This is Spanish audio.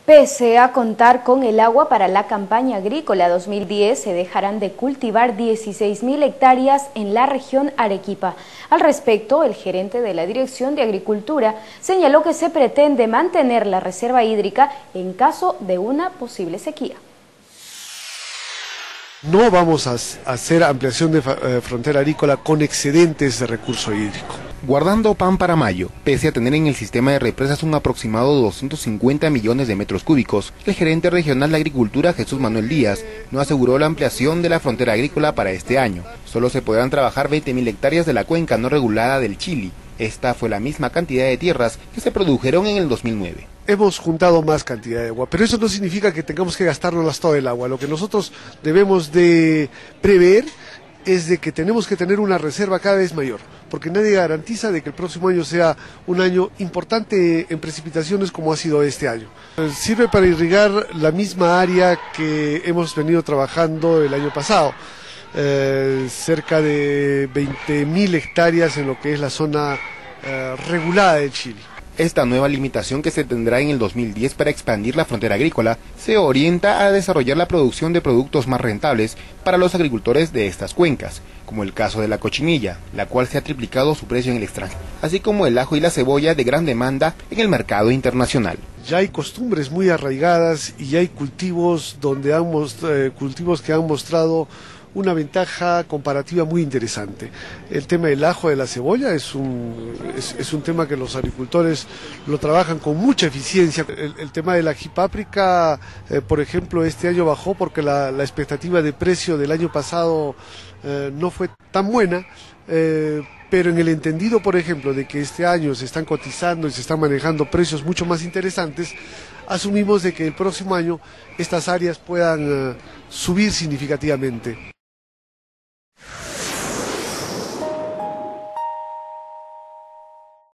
Pese a contar con el agua para la campaña agrícola 2010, se dejarán de cultivar 16.000 hectáreas en la región Arequipa. Al respecto, el gerente de la Dirección de Agricultura señaló que se pretende mantener la reserva hídrica en caso de una posible sequía. No vamos a hacer ampliación de frontera agrícola con excedentes de recurso hídrico. Guardando pan para mayo, pese a tener en el sistema de represas un aproximado de 250 millones de metros cúbicos, el gerente regional de Agricultura, Jesús Manuel Díaz, no aseguró la ampliación de la frontera agrícola para este año. Solo se podrán trabajar 20.000 hectáreas de la cuenca no regulada del Chili. Esta fue la misma cantidad de tierras que se produjeron en el 2009. Hemos juntado más cantidad de agua, pero eso no significa que tengamos que gastárnoslas todo el agua. Lo que nosotros debemos de prever es de que tenemos que tener una reserva cada vez mayor, porque nadie garantiza de que el próximo año sea un año importante en precipitaciones como ha sido este año. Sirve para irrigar la misma área que hemos venido trabajando el año pasado, cerca de 20.000 hectáreas en lo que es la zona regulada del Chile. Esta nueva limitación que se tendrá en el 2010 para expandir la frontera agrícola se orienta a desarrollar la producción de productos más rentables para los agricultores de estas cuencas, como el caso de la cochinilla, la cual se ha triplicado su precio en el extranjero, así como el ajo y la cebolla de gran demanda en el mercado internacional. Ya hay costumbres muy arraigadas y ya hay cultivos que han mostrado una ventaja comparativa muy interesante. El tema del ajo, de la cebolla, es un tema que los agricultores lo trabajan con mucha eficiencia. El tema de la ajipáprica, por ejemplo, este año bajó porque la expectativa de precio del año pasado no fue tan buena, pero en el entendido, por ejemplo, de que este año se están cotizando y se están manejando precios mucho más interesantes, asumimos de que el próximo año estas áreas puedan subir significativamente.